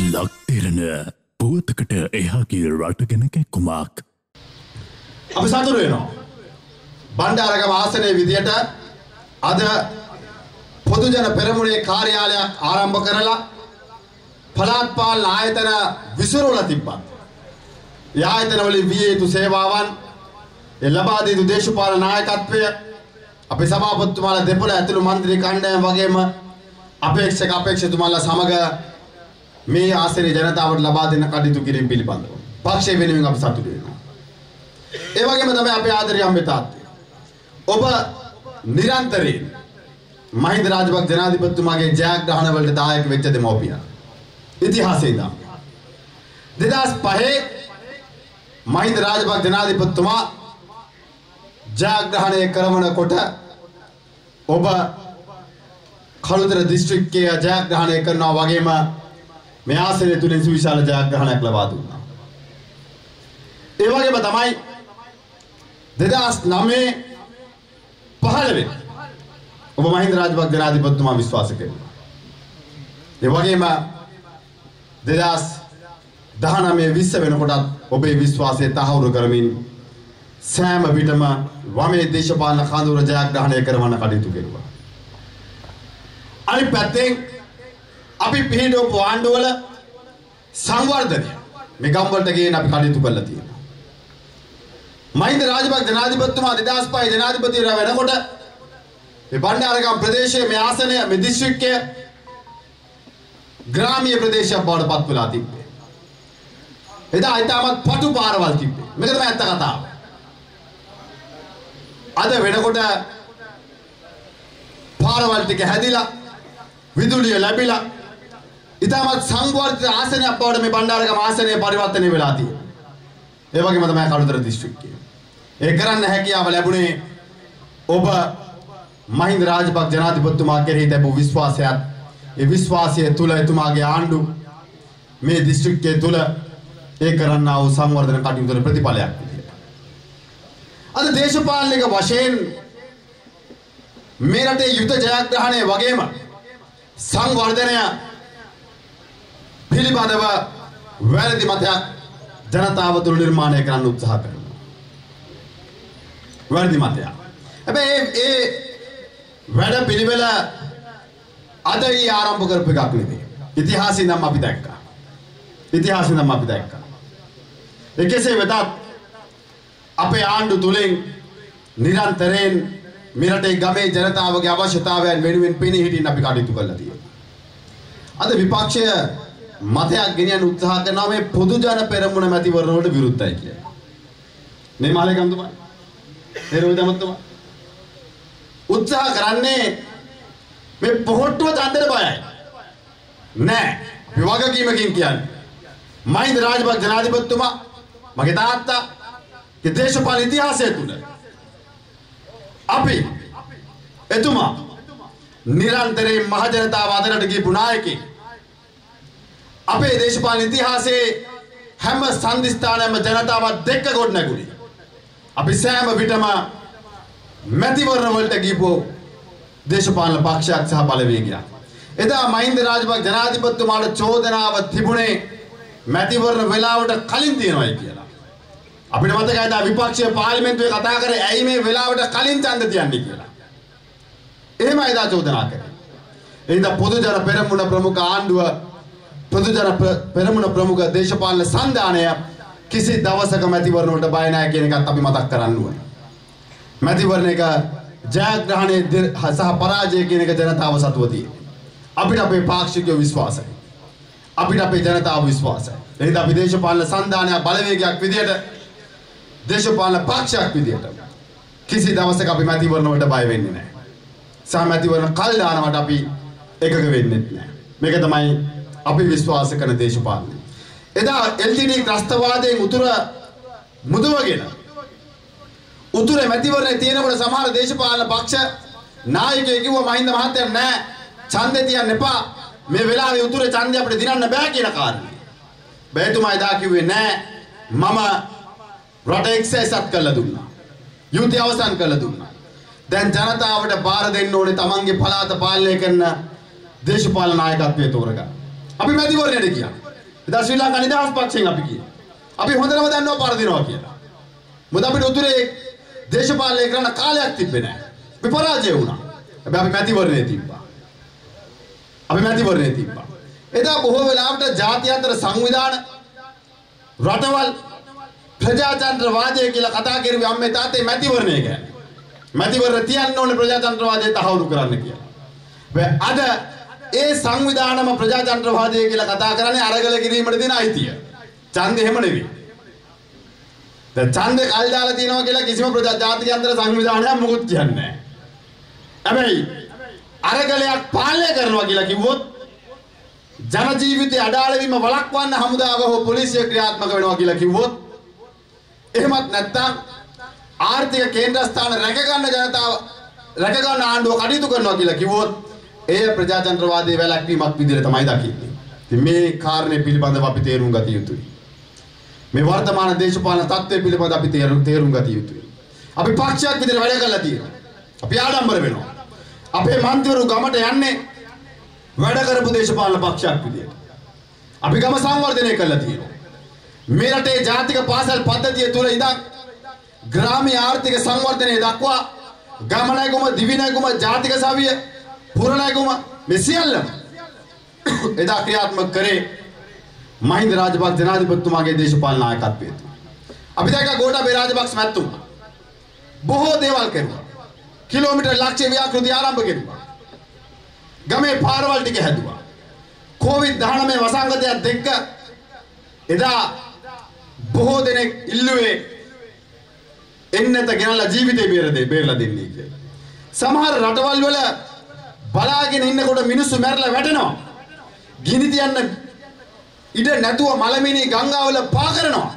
ලක්තිරණ පුවතකට එහාගේ රටගෙන කැක්කුමක් අපි සතුටු වෙනවා. බණ්ඩාරගම ආසනයේ විදියට අද පොදු ජන පෙරමුණේ කාර්යාලයක් ආරම්භ කරලා පළාත් පාලන ආයතන විසිරුවලා තිබ්බා. ඒ ආයතන වලින් විය යුතු සේවාවන් ඒ ලබා දී යුතු දේශපාලන නායකත්වය අපේ සභාපතිතුමාලා දෙපොළ ඇතුළු මන්ත්‍රී කණ්ඩායම වගේම අපේක්ෂකතුමාලා සමග මේ ආසනයේ ජනතාවට ලබා දෙන කටයුතු කිරීම පිළිබඳව පක්ෂය වෙනුවෙන් අපි සතුටු වෙනවා. ඒ වගේම තමයි අපේ ආදරණීය අම්මේ තාත්තේ. ඔබ නිරන්තරයෙන් මහින්ද රාජපක්ෂ ජනාධිපතිතුමාගේ ජයග්‍රහණ වලට දායක වෙච්ච දෙමව්පියන්. ඉතිහාසයේ ඉඳන් 2005 මහින්ද රාජපක්ෂ ජනාධිපතිතුමා ජයග්‍රහණය කරනකොට ඔබ කළුතර දිස්ත්‍රික්කයේ ජයග්‍රහණය කරනවා වගේම මේ ආසනය තුලින් සුවිශාල ජයග්‍රහණයක් ලබා දුන්නා. ඒ වගේම තමයි 2009 15 ඔබ මහින්ද රාජපක්ෂ ජනාධිපතිතුමා විශ්වාස කළා. ඒ වගේම 2019 20 වෙනකොටත් ඔබේ විශ්වාසය තහවුරු කරමින් සෑම විටම වමේ දේශපාලන කඳවුර ජයග්‍රහණය කරවන්න කටයුතු කෙරුවා. අනිත් පැත්තෙන් අපි පිළිඩෝපු ආණ්ඩුවල සංවර්ධනය මේ ගම් වලට ගෙන අපි කටයුතු කළා තියෙනවා. මහින්ද රාජපක්ෂ ජනාධිපතිතුමා 2005 ජනාධිපතිවරයා වෙනකොට මේ බණ්ඩාරගම ප්‍රදේශයේ මේ ආසනය මේ දිස්ත්‍රික්කය ග්‍රාමීය ප්‍රදේශයක් බවට පත් වෙලා තිබ්බේ. එදා ඊටමත් පටු පාරවල් තිබ්බේ. මේක තමයි ඇත්ත කතාව. අද වෙනකොට පාරවල් ටික හැදිලා විදුලිය ලැබිලා ඊටමත් සංවර්ධිත ආසනයක් බවට මේ බණ්ඩාරගම ආසනය පරිවර්තනය වෙලා තියෙනවා. ඒ වගේම තමයි කළුතර දිස්ත්‍රික්කය. ඒ කරන්න හැකියාව ලැබුණේ ඔබ මහින්ද රාජපක්ෂ ජනාධිපතිතුමා කෙරෙහි තිබූ විශ්වාසයත් ඒ විශ්වාසය තුල එතුමාගේ ආණ්ඩු මේ දිස්ත්‍රික්කයේ තුල ඒ කරන්නා වූ සංවර්ධන කටයුතු වල ප්‍රතිඵලයක් විදියට. අද දේශපාලනික වශයෙන් මේ රටේ යුද ජයග්‍රහණය වගේම සංවර්ධනය පිළිබඳව වැරදි මතයක් ජනතාව තුළ නිර්මාණය කරන්න උත්සාහ කරනවා. වැරදි මතයක්. හැබැයි ඒ වැඩ පිළිවෙල අද ඊ ආරම්භ කරපු එකක් නෙවෙයි. ඉතිහාසයෙන් නම් අපි දැක්කා. කෙසේ වෙතත් අපේ ආණ්ඩු තුලින් නිරන්තරයෙන් මේ රටේ ගමේ ජනතාවගේ අවශ්‍යතාවයන් වෙනුවෙන් පෙනී හිටින්න අපි කටයුතු කරලා තියෙනවා. අද විපක්ෂය මතයක් ගෙනියන්න උත්සාහ කරනවා මේ පොදු ජන පෙරමුණ මැතිවරණ වලට විරුද්ධයි කියලා. මේ මාලේකම්තුමා එරොයිදමතුමා උත්සාහ කරන්නේ මේ පොහොට්ටුව ඡන්දෙට බයයි. නෑ. විවගකීමකින් කියන්නේ. මහින්ද රාජපක්ෂ ජනාධිපතිතුමා මගේ තාත්තාගේ දේශපාලන ඉතිහාසය තුල අපි එතුමා නිරන්තරයෙන් මහ ජනතාව අතරට ගිහපු නායකයෙක්. අපේ දේශපාලන ඉතිහාසයේ හැම සංදිස්ථානයක්ම ජනතාව දෙක කොට නැගුණේ. අපි සෑම විටම මැතිවරණ වලට ගිහපු දේශපාලන පක්ෂයක් සහ බලවේගයක්. එදා මහින්ද රාජපක්ෂ ජනාධිපතිතුමාට චෝදනාව තිබුණේ මැතිවරණ වෙලාවට කලින් තියනවායි කියලා. අපිට මතකයි දා විපක්ෂයේ පාර්ලිමේන්තුවේ කතා කරේ ඇයි මේ වෙලාවට කලින් ඡන්ද තියන්නේ කියලා. එහෙමයි දා චෝදනා කරේ. එනිසා පොදු ජන පෙරමුණ ප්‍රමුඛ ආණ්ඩුව පොදු ජන පෙරමුණ ප්‍රමුඛ දේශපාලන සංධානය කිසි දවසක මැතිවරණ වලට බය නැහැ කියන එකත් අපි මතක් කරන්න ඕනේ. මැතිවරණයක ජයග්‍රහණය සහ පරාජය කියන එක ජනතාව සතුව තියෙනවා. අපිට අපේ පාක්ෂිකයෝ විශ්වාසයි. අපිට අපේ ජනතාව විශ්වාසයි. එහෙනම් අපි දේශපාලන සංධානයක් බලවේගයක් විදියට දේශපාලන පක්ෂයක් විදියට කිසි දවසක අපි මැතිවරණ වලට බය වෙන්නේ නැහැ. සහ මැතිවරණ කල් දානවට අපි එකග වෙන්නේ නැහැ. මේක තමයි අපි විශ්වාස කරන දේශපාලනය. එදා LTT ත්‍රස්තවාදයෙන් උතුර මුදවගෙන උතුරේ මැතිවරණේ තියෙනකොට සමහර දේශපාලන පක්ෂ නායකයෝ කිව්වා මහින්ද මහත්තයා නෑ ඡන්දේ තියන්න එපා මේ වෙලාවේ උතුරේ ඡන්දේ අපිට දිනන්න බෑ කියන කාරණේ. බෑතුමා එදා කිව්වේ නෑ මම රට එක්සැසත් කළා දුන්නා. යුද්ධය අවසන් කළා දුන්නා. දැන් ජනතාවට බාර දෙන්න ඕනේ තමන්ගේ පළාත පාලනය කරන දේශපාලන නායකත්වයේ තෝරගන්න. අපි මැතිවරණයට ගියා. එදා ශ්‍රී ලංකා නිදහස් පක්ෂයෙන් අපි කියේ. අපි හොඳටම දන්නවා පාර දිනවා කියලා. මොකද අපිට උතුරේ දේශපාලනය කරන කාලයක් තිබ්බේ නැහැ. අපි පරාජය වුණා. හැබැයි අපි මැතිවරණේ තිබ්බා. එදා බොහෝ වෙලාවට ජාත්‍යන්තර සංවිධාන රටවල් ප්‍රජාතන්ත්‍රවාදය කියලා කතා කරුවේ අම්මේ තාත්තේ මැතිවරණය ගැන. මැතිවරණ තියන්න ඕනේ ප්‍රජාතන්ත්‍රවාදය තහවුරු කරන්න කියලා. අද ඒ සංවිධානම ප්‍රජාතන්ත්‍රවාදය කියලා කතා කරන්නේ අරගල කිරීමට දෙන අයිතිය. ඡන්දෙ එහෙම නෙවෙයි. දැන් ඡන්දෙ කල් දාලා තියනවා කියලා කිසිම ජාත්‍යන්තර සංවිධානයක් මොකුත් කියන්නේ නැහැ. හැබැයි අරගලයක් පාලනය කරනවා කියලා කිව්වොත් ජන ජීවිතය අඩාල වීම වළක්වන්න හමුදාව හෝ පොලිසිය ක්‍රියාත්මක වෙනවා කියලා කිව්වොත් එහෙමත් නැත්නම් ආර්ථික කේන්ද්‍රස්ථාන රැකගන්න ජනතාව රැකගන්න ආණ්ඩුව කටයුතු කරනවා කියලා කිව්වොත් එය ප්‍රජාතන්ත්‍රවාදයේ වැළැක්වීමක් විදිහට තමයි දකින්නේ. ඉතින් මේ කාරණේ පිළිබඳව අපි තේරුම් ගත යුතුයි. මේ වර්තමාන දේශපාලන තත්ත්වය පිළිබඳව අපි තේරුම් ගත යුතුයි. අපි පක්ෂයක් විදිහට වැඩ කරලා තියෙනවා. අපි ආඩම්බර වෙනවා. අපේ මන්ත්‍රීවරු ගමට යන්නේ වැඩ කරපු දේශපාලන පක්ෂයක් විදියට. අපි ගම සංවර්ධනය කළා තියෙනවා. මේ රටේ ජාතික පාසල් පද්ධතිය තුල ඉඳන් ග්‍රාමීය ආර්ථික සංවර්ධනය දක්වා ගමනයිගම දිවිනයිගම ජාතික සවිය පුරණයිගම මේ සියල්ලම එදා ක්‍රියාත්මක කරේ මහින්ද රාජපක්ෂ ජනාධිපතිතුමාගේ දේශපාලන නායකත්වයේ. අපි දැක්ක ගෝඨාභය රාජපක්ෂ මැතිතුමා බොහෝ දේවල් කරුවා. කිලෝමීටර් ලක්ෂ ව්‍යාකෘති ආරම්භ කෙරුවා. ගමේ පාරවල් ටික හැදුවා. කොවිඩ්-19 වසංගතයත් එක්ක එදා බොහෝ දෙනෙක් ඉල්ලුවේ එන්නත ගෙනල්ලා ජීවිතේ බේරලා දෙන්නේ කියලා. සමහර රටවල් වල බලාගෙන ඉන්නකොට මිනිස්සු මැරලා වැටෙනවා. ගිනි තියන්න ඉඩ නැතුව මලමිනී ගංගාවල පා කරනවා.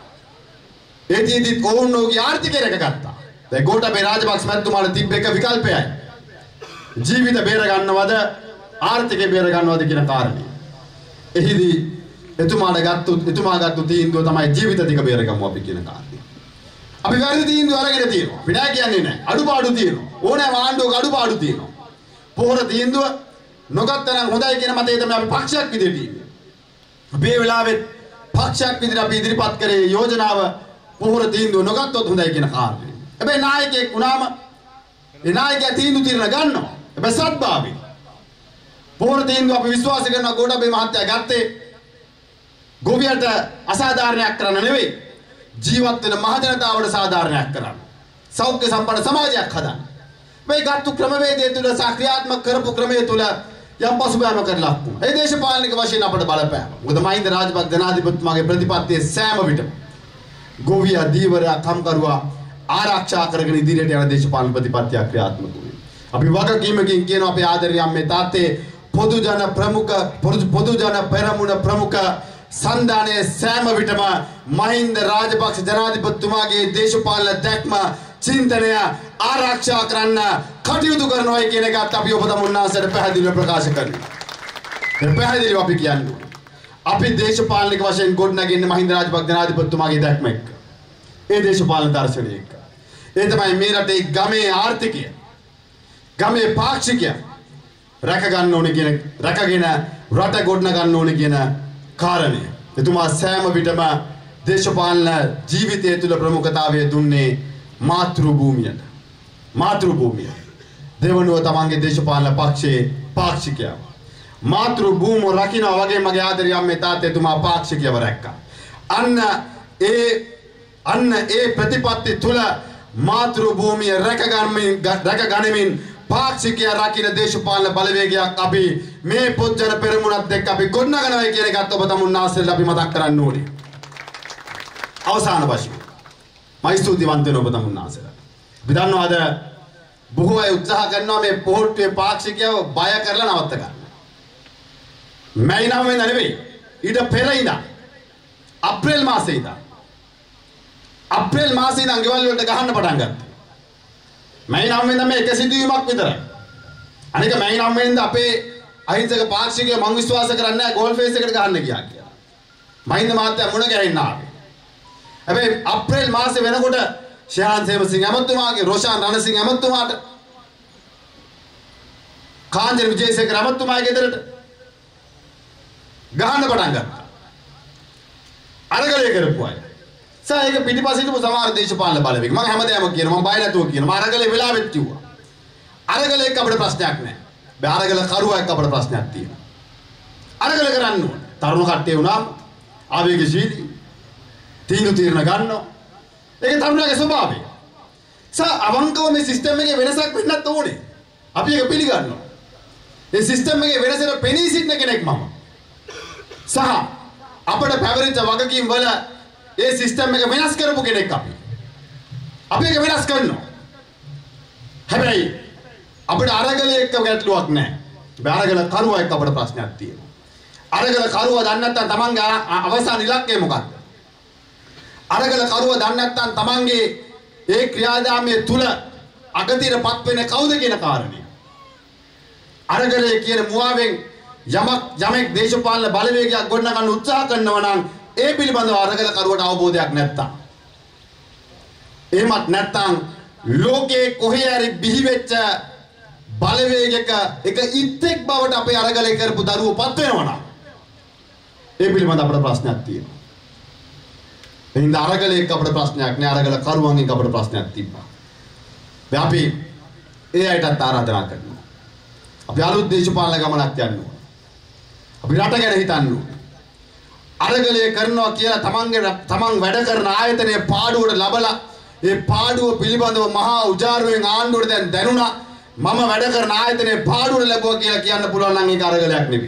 ඒතිෙදිත් ඔවුන්ගේ ආර්ථිකය රැකගත්තා. දැන් ගෝඨාභය රාජපක්ෂ මැතිතුමාට තිබ්බ එක විකල්පයයි. ජීවිත බේර ගන්නවද ආර්ථිකය බේර ගන්නවද කියන කාරණේ. එහිදී එතුමා ගත්තු තීන්දුව තමයි ජීවිත ටික බේරගමු අපි කියන කාරණේ. අපි වැරදි තීන්දුව අරගෙන තියෙනවා. අපි නෑ කියන්නේ නෑ. අඩුපාඩු තියෙනවා. ඕනෑම ආණ්ඩුවක අඩුපාඩු තියෙනවා. පොහොර තීන්දුව නොගත්තනම් හොඳයි කියන මතය තමයි අපි පක්ෂයක් විදිහට ඉන්නේ. අපි මේ වෙලාවෙත් පක්ෂයක් විදිහට අපි ඉදිරිපත් කරේ යෝජනාව පොහොර තීන්දුව නොගත්තොත් හොඳයි කියන කාරණේ. හැබැයි නායකයෙක් වුණාම ඒ නායකයා තීන්දුව తీරන ගන්නවා. හැබැයි සත්භාවයෙන්. පොහොර තීන්දුව අපි විශ්වාස කරනවා ගෝඨාභය මහත්තයා ගත්තේ ගොවියට අසාධාරණයක් කරන්න නෙවෙයි. ජීවත් වෙන මහ ජනතාවට සාධාරණයක් කරන්න. සෞඛ්‍ය සම්පන්න සමාජයක් හදන්න. මේ ගත්තු ක්‍රමවේදය තුළ සක්‍රියාත්මක කරපු ක්‍රමයේ තුළ යම් පසුබෑම කරලා වුණා. ඒ දේශපාලනික වශයෙන් අපට බලපෑම. මොකද මහින්ද රාජපක්ෂ ජනාධිපතිතුමාගේ ප්‍රතිපත්තියේ සෑම විටම ගොවියා දීවරයා කම්කරුවා ආරක්ෂා කරගෙන ඉදිරියට යන දේශපාලන ප්‍රතිපත්තියක් ක්‍රියාත්මක වුණේ. අපි වගකීමකින් කියනවා අපේ ආදරණීය අම්මේ තාත්තේ පොදු ජන පෙරමුණ ප්‍රමුඛ සන්දානයේ සෑම විටම මහින්ද රාජපක්ෂ ජනාධිපතිතුමාගේ දේශපාලන දැක්ම චින්තනය ආරක්ෂා කරන්න කටයුතු කරනවා කියන එකත් අපි ඔබ තමුන්නාසට පැහැදිලිව ප්‍රකාශ කරනවා. ඒ පැහැදිලිව අපි කියන්නේ අපි දේශපාලනික වශයෙන් ගොඩනගන්නේ මහින්ද රාජපක්ෂ ජනාධිපතිතුමාගේ දැක්ම එක්ක. ඒ දේශපාලන දර්ශනය එක්ක. ඒ තමයි මේ රටේ ගමේ ආර්ථිකය ගමේ පාක්ෂිකය රැකගන්න ඕනේ කියන රැකගෙන රට ගොඩනගන්න ඕනේ කියන කාරණය. එතුමා සෑම විටම දේශපාලන ජීවිතය තුළ ප්‍රමුඛතාවය දුන්නේ මාතෘභූමියට. මාතෘභූමිය. දෙවනුව තමන්ගේ දේශපාලන පක්ෂයේ පාක්ෂිකයව. මාතෘභූමිය රකින්න වගේ මගේ ආදරේ අම්මේ තාත්තේ එතුමා පාක්ෂිකයව රැක්කා. අන්න ඒ ප්‍රතිපත්ති තුළ මාතෘභූමිය රැකගනිමින් පාක්ෂිකය රකින්න දේශපාලන බලවේගයක් අපි මේ පොත්ජන පෙරමුණත් එක්ක අපි ගොඩනගනවා කියන එකත් ඔබ තමුන්නාසෙල්ල අපි මතක් කරන්න ඕනේ. අවසාන වශයෙන් මම ස්තුතිවන්ත වෙනවා ඔබ තමුන්නාසෙල්ල. අපි දන්නවාද බොහෝ අය උත්සාහ කරනවා මේ පොහොට්ටුවේ පාක්ෂිකයව බය කරලා නවත්ත ගන්න. මැයි 9 වෙනිදා නෙවෙයි ඊට පෙර ඉඳන් අප්‍රේල් මාසේ ඉඳන් ගෙවල් වලට ගහන්න පටන් ගත්තා. මැයි 9 වෙනිදා මේ එක සිදුවීමක් විතරයි. අනික මැයි 9 වෙනිදා අපේ අහිංසක පාක්ෂිකයෝ මං විශ්වාස කරන්නේ නැහැ ගෝල් ෆේස් එකට ගහන්න ගියා කියලා. මහින්ද මහත්තයා මුණ ගැහෙන්න ආවේ. හැබැයි අප්‍රේල් මාසේ වෙනකොට ශාන් සේවසිංහ ඇමතුමාගේ රෝෂාන් රණසිංහ ඇමතුමාට කාංජන විජේසේකර ඇමතුමාගේ ගෙදරට ගහන්න පටන් ගත්තා. අරගලය කරපු අය. ඒක පිටිපස්සේ ඉඳපු සමහර දේශපාලන බලවේග. මම හැමදාම කියනවා මම බය නැතුව කියනවා. මම අරගලේ වෙලාවෙත් කිව්වා. අරගලේ එක්ක අපිට ප්‍රශ්නයක් නැහැ. බෑ අරගල කරුවා එක්ක අපිට ප්‍රශ්නයක් තියෙනවා. අරගල කරන්න ඕන. තරුණ කට්ටිය වුණාම ආවේගශීලී තීන්දුව తీරන ගන්නවා. ඒක තරුණයාගේ ස්වභාවය. අවංකව මේ සිස්ටම් එකේ වෙනසක් වෙන්නත් ඕනේ. අපි ඒක පිළිගන්නවා. මේ සිස්ටම් එකේ වෙනසට පෙනී සිටින කෙනෙක් මම. සහ අපිට පැවරිච්ච වගකීම් වල ඒ සිස්ටම් එක වෙනස් කරපු කෙනෙක් අපි. අපි ඒක වෙනස් කරනවා. හැබැයි අපිට අරගලයේ එක්ක ගැටලුවක් නැහැ. අරගල කරුවා එක්ක අපිට ප්‍රශ්නයක් තියෙනවා. අරගල කරුවා දන්නේ නැත්නම් තමන්ගේ අවසාන ඉලක්කය මොකක්ද? අරගල කරුවා දන්නේ නැත්නම් තමන්ගේ ඒ ක්‍රියාදාමයේ තුල අගතිරපත් වෙන්නේ කවුද කියන කාරණේ. අරගලයේ කියන මුවාවෙන් යමෙක් දේශපාලන බලවේගයක් ගොඩනගන්න උත්සාහ කරනවා නම් ඒ පිළිබඳව අරගල කරුවට අවබෝධයක් නැත්තම් එහෙමත් නැත්තම් ලෝකේ කොහේ හරි බිහි වෙච්ච බලවේගයක එක ඉත්තෙක් බවට අපේ අරගලේ කරපු දරුවෝපත් වෙනවා නම් ඒ පිළිබඳව අපිට ප්‍රශ්නයක් තියෙනවා. එහෙනම් අරගලේ එක්ක අපිට ප්‍රශ්නයක් නෑ. අරගල කරුවන් එක්ක අපිට ප්‍රශ්නයක් තිබ්බා. දැන් අපි ඒ අයටත් ආරාධනා කරනවා. අපි අලුත් දේශපාලන ගමනක් යන්න ඕන. අපි රට ගැන හිතන්න ඕන. අරගලය කරනවා කියලා තමන් වැඩ කරන ආයතනයේ පාඩුවට ලබලා ඒ පාඩුව පිළිබඳව මහා උජාරුවෙන් ආණ්ඩුවට දැන් දැනුණා. මම වැඩ කරන ආයතනයේ පාඩුවට ලැබුවා කියලා කියන්න පුළුවන් නම් ඒක අරගලයක් නෙවෙයි.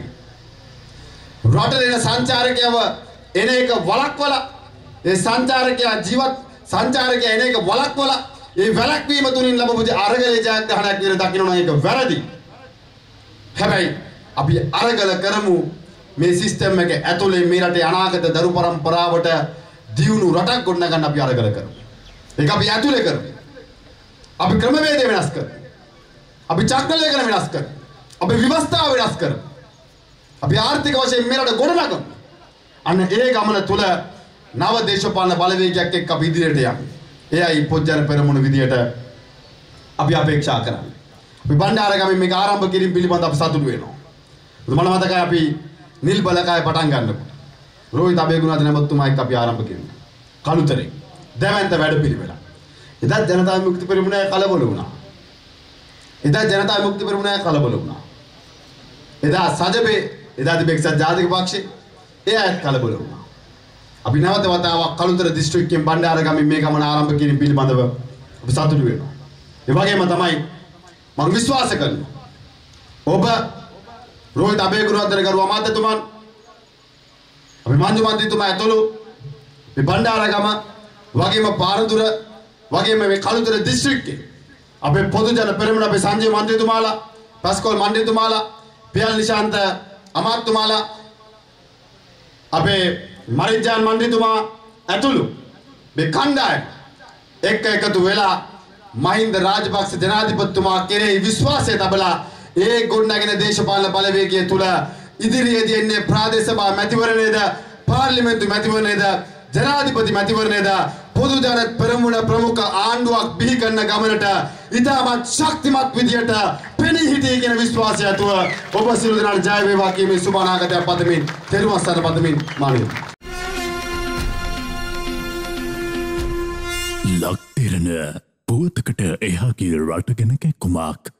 රටේ එන සංචාරකයව එන එක වළක්වලා ඒ සංචාරකයා එන එක වළක්වලා ඒ වැළැක්වීම තුලින් ලැබපු අරගලයේ ජයග්‍රහණයක් විතර දකින්න ඒක වැරදි. හැබැයි අපි අරගල කරමු මේ සිස්ටම් එක ඇතුලේ මේ රටේ අනාගත දරු පරම්පරාවට දියුණු රටක් ගොඩනගන්න අපි අරගල කරමු. ඒක අපි ඇතුලේ කරමු. අපි ක්‍රමවේදය වෙනස් කරමු. අපි චක්‍රලේඛන වෙනස් කරමු. අපි ව්‍යවස්ථාව වෙනස් කරමු. අපි ආර්ථික වශයෙන් මේ රට ගොඩනගමු. අන්න ඒ ගමන තුල නව දේශපාලන බලවේගයක් එක්ක අපි ඉදිරියට යමු. එයයි පොජ්ජන පෙරමුණ විදියට අපි අපේක්ෂා කරන්නේ. අපි බණ්ඩාරගමෙන් මේක ආරම්භ කිරීම පිළිබඳව අපි සතුටු වෙනවා. මම මතකයි අපි නිල් බලකාය පටන් ගන්නකොට රෝහිත අබේගුණාද නැමතුමා එක්ක අපි ආරම්භ කිරුණා. කලුතරේ දැවැන්ත වැඩපිළිවෙල. එදා ජනතා විමුක්ති පෙරමුණ කලබල වුණා. එදා සජබේ එදා තිබෙක්සත් ජාතික පක්ෂේ ඒ අයත් කලබල වුණා. අපි නැවත වතාවක් කලුතර දිස්ත්‍රික්කයෙන් බණ්ඩාරගමෙන් මේ ගමන ආරම්භ කිරීම පිළිබඳව අපි සතුටු වෙනවා. ඒ වගේම තමයි මම විශ්වාස කරනවා ඔබ රෝහිත අබේගුණවර්ධන ගරු අමාත්‍යතුමන් අපි මන්ජු මන්ත්‍රීතුමා ඇතුළු මේ බණ්ඩාරගම වගේම පාරදුර වගේම මේ කලුතර දිස්ත්‍රික්කේ අපේ පොදු ජන පෙරමුණ අපේ සංජය මන්ත්‍රීතුමාලා පස්කොල් මන්ත්‍රීතුමාලා පියල් නිශාන්ත අමාත්‍යතුමාලා අපේ මරිජාන් මන්ත්‍රීතුමා ඇතුළු මේ කණ්ඩායම එක්ක එකතු වෙලා මහින්ද රාජපක්ෂ ජනාධිපතිතුමා කෙරෙහි විශ්වාසය තබලා ඒ ගොඩනගෙන දේශපාලන බලවේගය තුල ඉදිරියේදී එන්නේ ප්‍රාදේශ සභා මැතිවරණයේද පාර්ලිමේන්තු මැතිවරණයේද ජනාධිපති මැතිවරණයේද පොදු ජන පෙරමුණ ප්‍රමුඛ ආණ්ඩුවක් බිහි කරන ගමනට ඉතාමත් ශක්තිමත් විදියට පෙනී සිටී කියන විශ්වාසය ඇතුව ඔබ සියලු දෙනාට ජය වේවා කියමින් සුබ අනාගතයක් පතමින් තෙරුවන් සරණ පතමින් මානිමි. ලක්තිරණ පුවතකට එහාගේ රට ගැන කැක්කුමක්